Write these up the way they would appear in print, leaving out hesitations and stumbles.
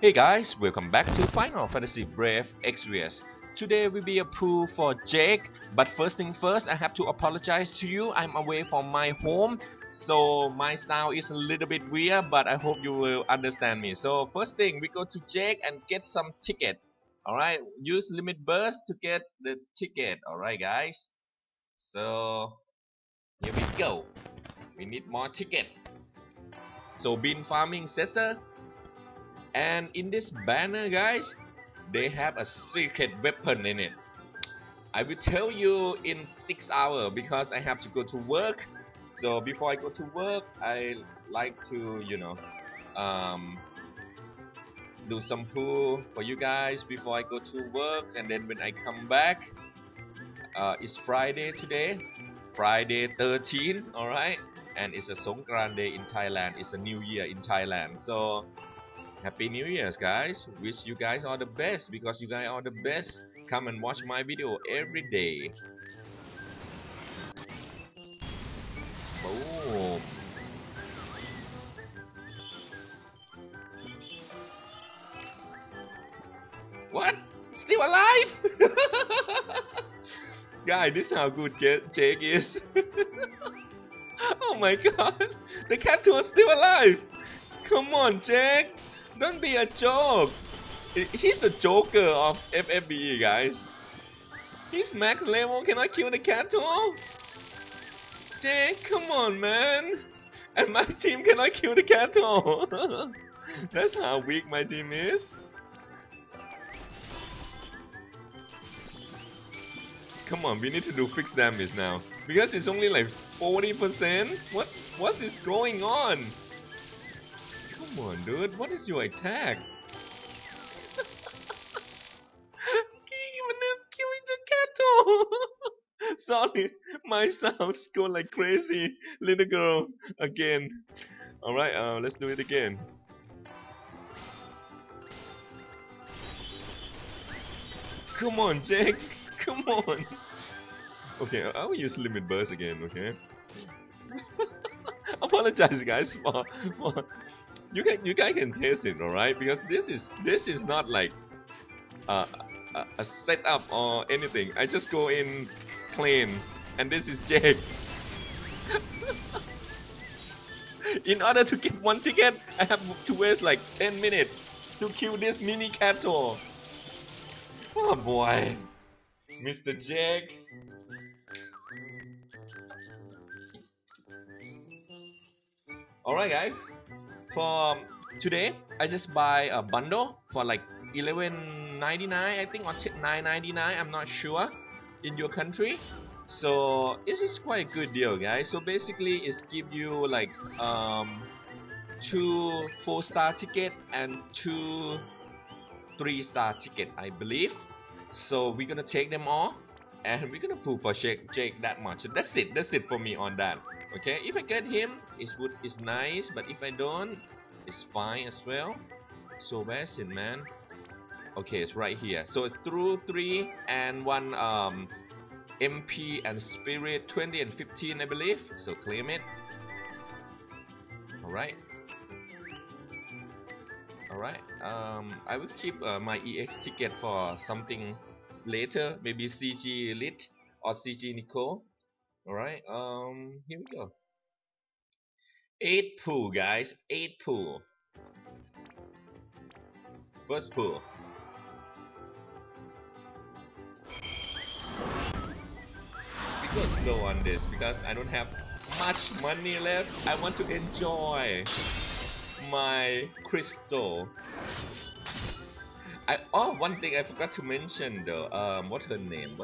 Hey guys, welcome back to Final Fantasy Brave Exvius. Today will be a pool for Jake, but first thing first, I have to apologize to you. I'm away from my home, so my sound is a little bit weird, but I hope you will understand me. So first thing, we go to Jake and get some ticket. Alright, use limit burst to get the ticket. Alright guys, so here we go. We need more ticket. So bean farming Cesar. And in this banner guys, they have a secret weapon in it. I will tell you in 6 hours because I have to go to work. So before I go to work, I like to do some pool for you guys before I go to work. And then when I come back, it's Friday today, Friday 13, alright, and it's a Songkran day in Thailand. It's a new year in Thailand. So Happy New Year's guys. Wish you guys all the best because you guys are the best. Come and watch my video every day. Boom. What? Still alive? Guys, this is how good Jake is. Oh my god. The cat was still alive. Come on Jake. Don't be a joke. He's a joker of FFBE, guys. He's max level. Can I kill the cat too? Jake, come on, man. And my team cannot kill the cat too. That's how weak my team is. Come on, we need to do fixed damage now because it's only like 40%. What is going on? Come on, dude. What is your attack? Killing the cat. Sorry, my sounds go like crazy. Little girl again. All right, let's do it again. Come on, Jake. Come on. Okay, I will use limit burst again. Okay. Apologize, guys, for you guys can taste it, alright? Because this is not like a setup or anything. I just go in plain, and this is Jake. In order to get one ticket, I have to waste like 10 minutes to kill this mini cattle. Oh boy, Mr. Jake. Alright guys, for today I just buy a bundle for like $11.99 I think, or $9.99, I'm not sure, in your country. So this is quite a good deal guys. So basically it's give you like 2 4-star ticket and 2 3-star ticket, I believe. So we're gonna take them all and we're gonna pull for Jake that much. That's it for me on that. Okay, if I get him, it's nice, but if I don't, it's fine as well. So where's it, man? Okay, it's right here. So it's through 3 and 1 MP and Spirit 20 and 15, I believe. So claim it. Alright. Alright. I will keep my EX ticket for something later, maybe CG Elite or CG Nicole. Alright, here we go. 8 pool guys, 8 pool. First pool. We go slow on this because I don't have much money left. I want to enjoy my crystal. One thing I forgot to mention though. What's her name?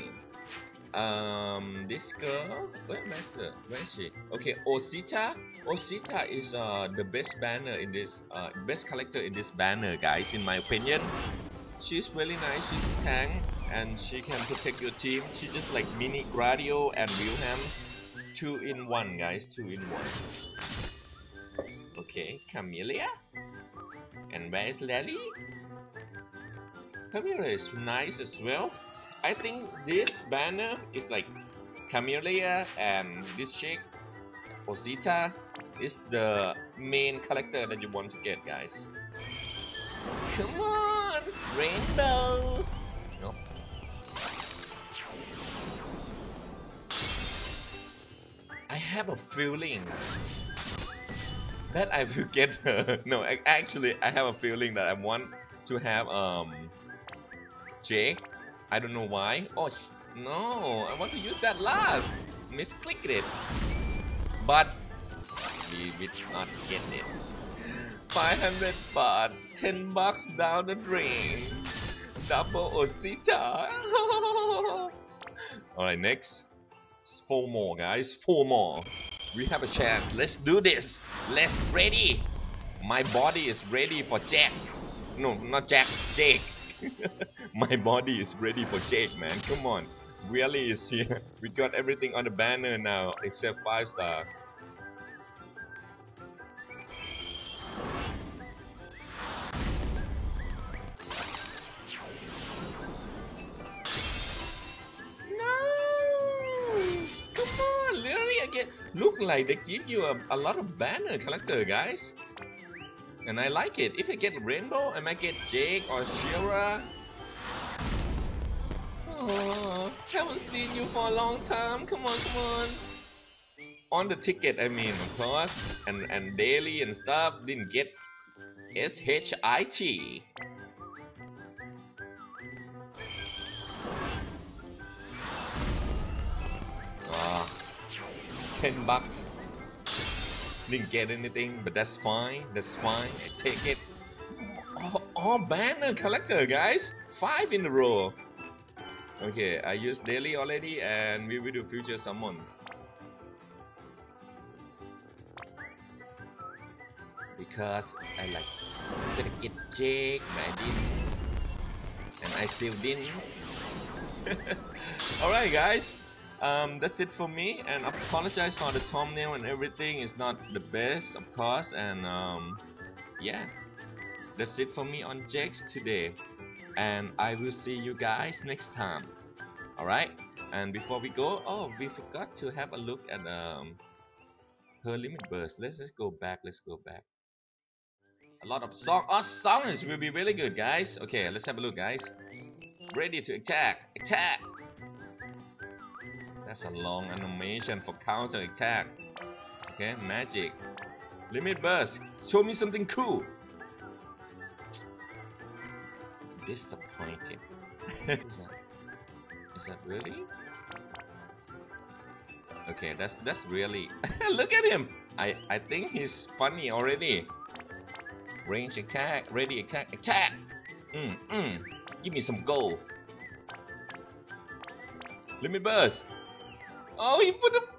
This girl, where is she? Okay, Osita. Osita is the best banner in this, best character in this banner, guys. In my opinion, she's really nice. She's a tank, and she can protect your team. She's just like mini Gradio and Wilhelm, 2 in 1, guys. 2 in 1. Okay, Camellia. And where is Lally? Camellia is nice as well. I think this banner is like Camellia and this chick, Osita, is the main character that you want to get, guys. Come on, rainbow. Nope. I have a feeling that I will get her. No, actually, I have a feeling that I want to have Jake. I don't know why. Oh no, I want to use that last. Misclicked it, but we did not get it. 500 baht, 10 bucks down the drain. Double Osita. Alright, next. 4 more, guys. 4 more. We have a chance. Let's do this. Let's ready. My body is ready for Jack. No, not Jack. Jake. My body is ready for Jake, man. Come on. Really is here. We got everything on the banner now except 5 star. Look like they give you a lot of banner character, guys, and I like it. If I get rainbow, I might get Jake or Shira. Oh, haven't seen you for a long time. Come on, come on. On the ticket, I mean, of course, and daily and stuff. Didn't get SHIT. Oh. 10 bucks. Didn't get anything, but that's fine. That's fine. I take it. All banner collector, guys. 5 in a row. Okay, I used daily already, and we will do future summon. Because I like gonna get Jake, but I didn't, and I still didn't. Alright, guys. That's it for me, and I apologize for the thumbnail and everything. It's not the best, of course, and yeah, that's it for me on Jax today, and I will see you guys next time. Alright, and before we go, oh, we forgot to have a look at her limit burst. Let's go back. A lot of songs will be really good, guys. Okay, let's have a look, guys. Ready to attack. That's a long animation for counter attack. Okay, magic. Limit burst. Show me something cool. Disappointed. Is that really? Okay, that's really. Look at him. I think he's funny already. Range attack. Ready attack. Give me some gold. Limit burst. Oh, he put a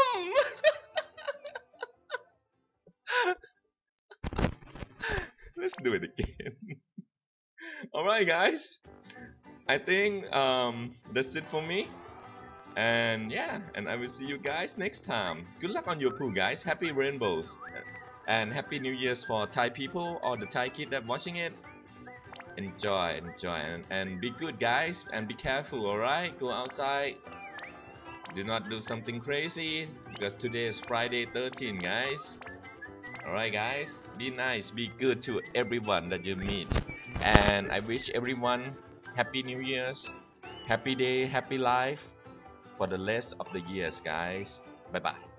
bomb! Let's do it again. Alright, guys. I think that's it for me. And yeah, and I will see you guys next time. Good luck on your pool, guys. Happy rainbows. And happy New Year's for Thai people or the Thai kid that watching it. Enjoy, and be good, guys. And be careful, alright? Go outside. Do not do something crazy, because today is Friday 13, guys. Alright, guys, be nice, be good to everyone that you meet, and I wish everyone happy New Year's, happy day, happy life for the rest of the years, guys. Bye bye.